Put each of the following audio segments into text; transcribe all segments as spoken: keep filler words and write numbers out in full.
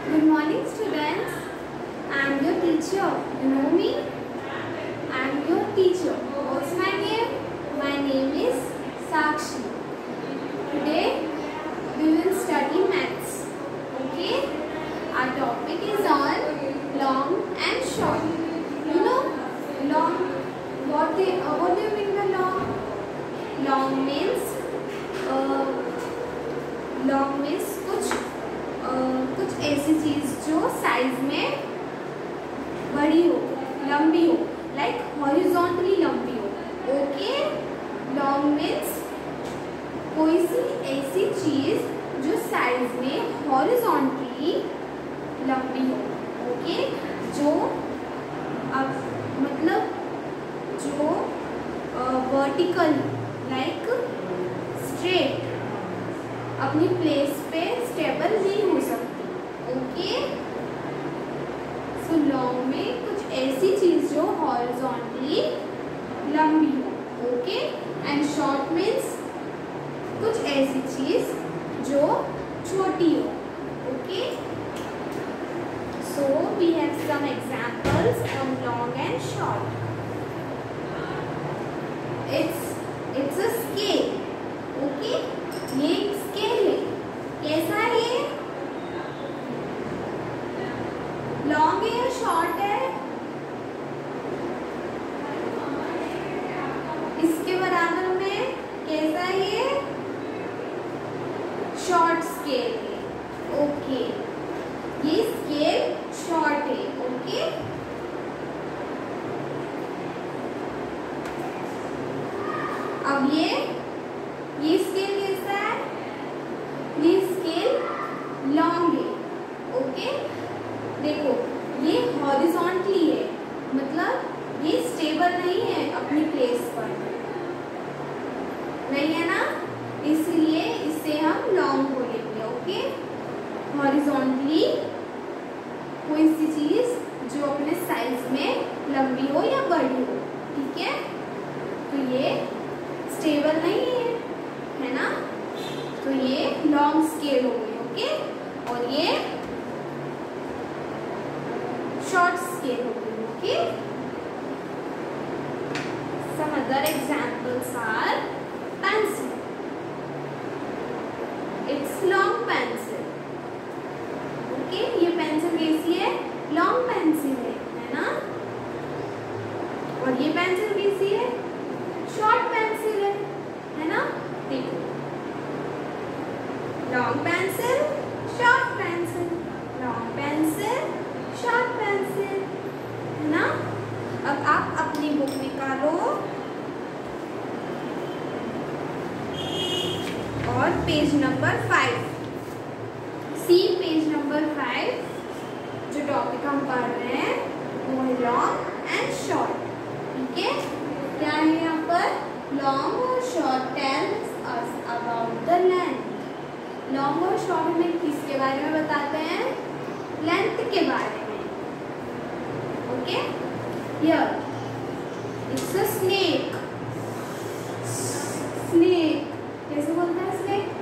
Good morning, students. I am your teacher. You know me? I am your teacher. What's my name? My name is Sakshi. Today we will study maths. Okay? Our topic is on long and short. You know, long. What they, uh, what do you mean by long? Long means uh, long means कुछ uh, कुछ ऐसी चीज जो size में बड़ी हो, लंबी हो, लाइक हॉरिजॉन्टली लंबी हो. ओके, लॉन्ग मीन्स कोई सी ऐसी चीज जो साइज में हॉरिजॉन्टली लंबी हो. ओके, जो अब मतलब जो वर्टिकल लाइक स्ट्रेट अपनी प्लेस पे स्टेबल नहीं हो सकती. ओके, सो लॉन्ग में कुछ ऐसी चीज जो हॉरिजॉन्टली लंबी हो. ओके, एंड शॉर्ट मीन्स कुछ ऐसी चीज जो छोटी हो. Okay, so we have some examples on long and short. It's it's a scale. Okay, ये एक स्केल है. कैसा है ये? लॉन्ग है या शॉर्ट है? इसके बराबर में कैसा है ये? शॉर्ट स्केल है. ओके, ये स्केल शॉर्ट है. ओके, अब ये ये स्केल कैसा है? ये स्केल लॉन्ग है. ओके, देखो ये हॉरिजॉन्टली है, मतलब ये स्टेबल नहीं है अपनी प्लेस पर, नहीं है ना, इसलिए इसे हम लॉन्ग बोलेंगे. ओके, हॉरिजॉन्टली कोई सी चीज जो अपने साइज में लंबी हो या बड़ी हो. ठीक है, तो ये स्टेबल नहीं है, है ना, तो ये लॉन्ग स्केल हो गई. ओके, और ये शॉर्ट स्केल हो गई. Okay, some other examples are pencil. It's long pencil. Okay, ये पेंसिल कैसी है? लॉन्ग पेंसिल है, है ना, और ये पेंसिल कैसी है? शॉर्ट पेंसिल है, है ना. देखो, long pencil, short pencil, long pencil, short pencil, है ना. अब आप अपनी बुक निकालो और page number five, see page number five, जो टॉपिक हम पढ़ रहे हैं वो है लॉन्ग एंड शॉर्ट. ठीक है, क्या है यहाँ पर? लॉन्ग और short tells us about the length. Long और शॉर्ट में किसके बारे में बताते हैं? लेंथ के बारे में. Okay, here it's a snake. Snake कैसे बोलता है? स्नेक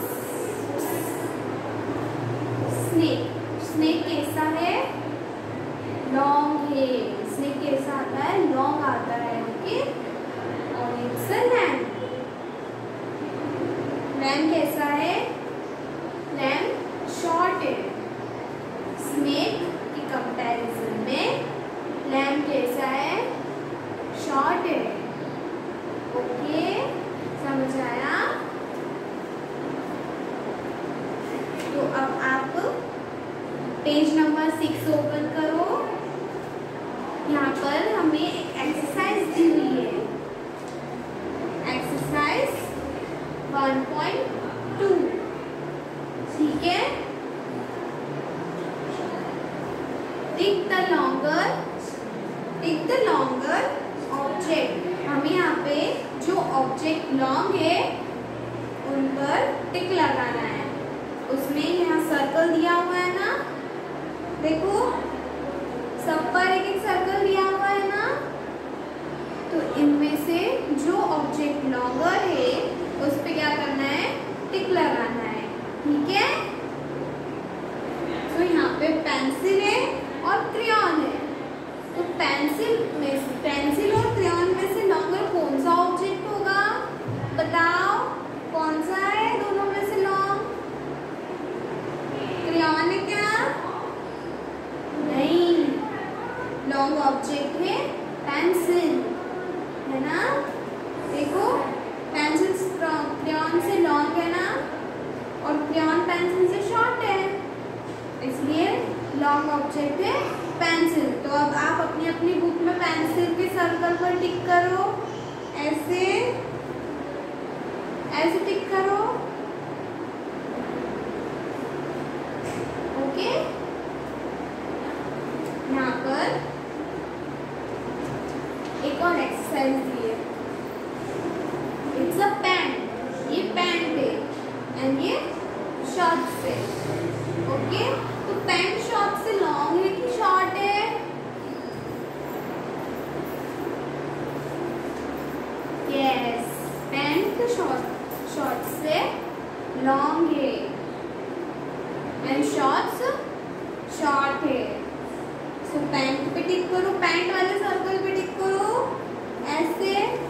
स्नेक स्नेक कैसा है? लॉन्ग है. स्नेक कैसा आता है? लॉन्ग आता है. ओके, और इट्स अ लैम्प. लैम्प कैसा है? लैम्प शॉर्ट है. स्नेक की कंपैरिजन में लैम्प कैसा है? शॉर्ट है. ओके, समझ आया? तो अब आप पेज नंबर सिक्स ओपन करो. यहाँ पर हमें एक एक्सरसाइज दी हुई है. Exercise one point two. ठीक है, tick the longer tick the longer object. हमें यहाँ पे जो ऑब्जेक्ट लॉन्ग है उन पर टिक लगाना है. उसमें यहाँ सर्कल दिया हुआ है ना, देखो सब पर एक एक सर्कल दिया हुआ है ना, तो इनमें से जो ऑब्जेक्ट लॉन्गर है उस पे क्या करना है? टिक लगाना है. ठीक है, तो यहाँ पे पेंसिल है और क्रेयॉन है। तो पेंसिल में पेंसिल और क्रेयॉन में से लॉन्गर कौन सा ऑब्जेक्ट होगा? बताओ कौन सा है दोनों में से लॉन्ग? क्रेयॉन है क्या? नहीं, लॉन्ग ऑब्जेक्ट है पेंसिल, है ना। देखो पेंसिल क्रेयॉन से लॉन्ग है ना, और क्रेयॉन पेंसिल से शॉर्ट है, इसलिए लॉन्ग ऑब्जेक्ट है पेंसिल। तो अब आप अपनी अपनी बुक में पेंसिल के सर्कल पर टिक करो, ऐसे ऐसे टिक करो। ओके, यहाँ पर एक और एक्सरसाइज दी है। इट्स अ पैंट, ये पैंट है एंड ये शॉर्ट्स है। ओके, तो पैंट शॉर्ट से लॉन्ग है कि शॉर्ट है? यस, पैंट शॉर्ट शॉर्ट से लॉन्ग है एंड शॉर्ट्स शॉर्ट है। सो पैंट पे टिक करो, पैंट वाले सर्कल पे टिक करो, ऐसे।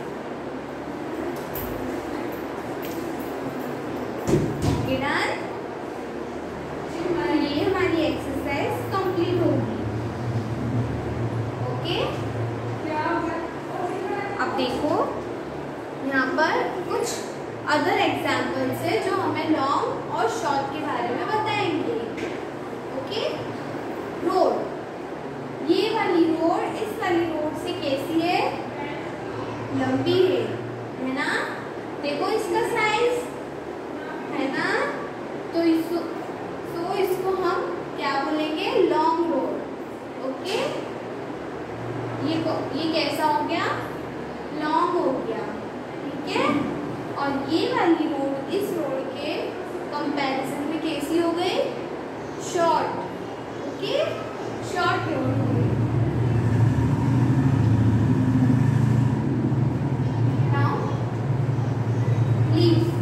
Okay, done. ये हमारी एक्सरसाइज कंप्लीट होगी। ओके, अब देखो यहाँ पर कुछ अदर एग्जाम्पल्स है जो हमें लॉन्ग और शॉर्ट के बारे में बताएंगे। ओके, रोड, ये वाली रोड इस वाली रोड से कैसी है? लंबी है, है ना। देखो इसका साइज, है ना। तो इसको तो इसको हम क्या बोलेंगे? Long road. ओके, ये ये कैसा हो गया? लॉन्ग हो गया, ठीक है। और ये वाली रोड इस रोड के कंपैरिजन में कैसी हो गई? शॉर्ट। ओके, शॉर्ट रोड हो गई। नाउ लीफ,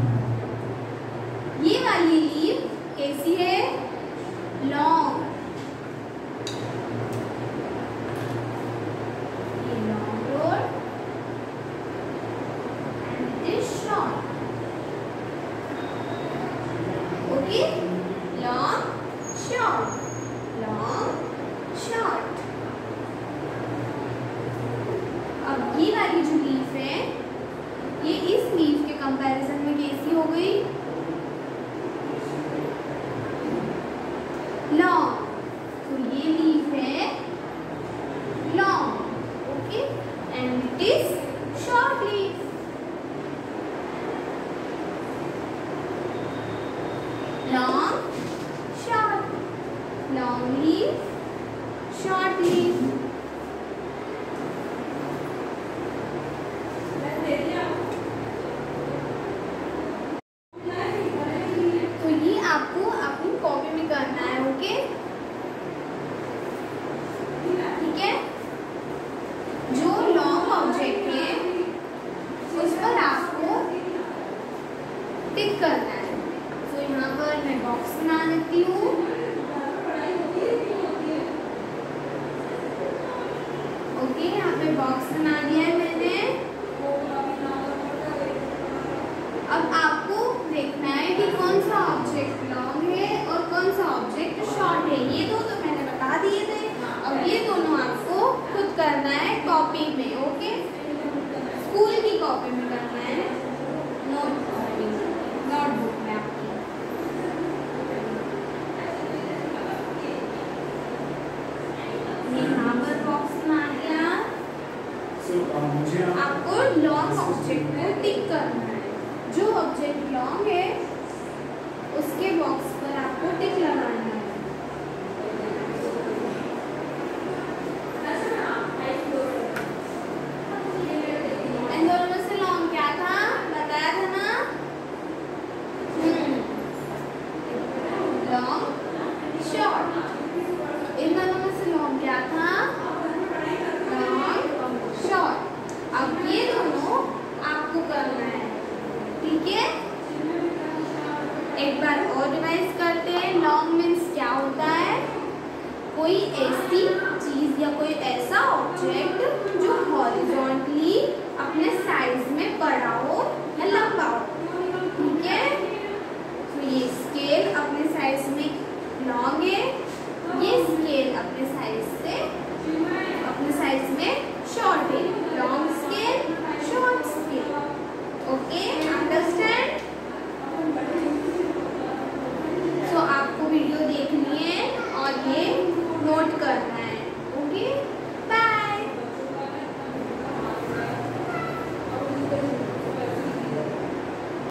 ये वाली लीफ कैसी है? लॉन्ग। ये long road and it is short. Okay, long short, long short. अब ये वाली जो लीफ है, ये इस लीफ के कंपैरिजन में कैसी हो गई? लॉन्ग। तो ये लीफ है long, okay, and it is short leaf. Long short, long leaf, short leaf. तो ये आपको अपनी कॉपी में करना है। ओके, ठीक है। जो लॉन्ग ऑब्जेक्ट है उस पर आपको टिक करना है। तो यहाँ पर मैं बॉक्स बना देती हूँ। ओके, यहाँ पे बॉक्स बना दिया है मैंने। अब आपको देखना है कि कौन सा ऑब्जेक्ट लॉन्ग है और कौन सा ऑब्जेक्ट शॉर्ट है। ये दो तो मैंने बता दिए थे, अब ये दोनों आपको खुद करना है कॉपी में। ओके, स्कूल की कॉपी में करना है, नोट नोटबुक में आपकी। यहाँ पर बॉक्स बना दिया। आपको लॉन्ग ऑब्जेक्ट को टिक करना है। जो ऑब्जेक्ट लॉन्ग है उसके बॉक्स पर आपको टिक लगाना है। इन दोनों में से लॉन्ग क्या था? बताया था ना? Long short. इन दोनों में से लॉन्ग क्या था? Long short. अब ये दोनों आपको करना है, ठीक है। एक बार और रिवाइज कोई ऐसी चीज़ या कोई ऐसा ऑब्जेक्ट जो हॉरिजॉन्टली अपने साइज में बड़ा हो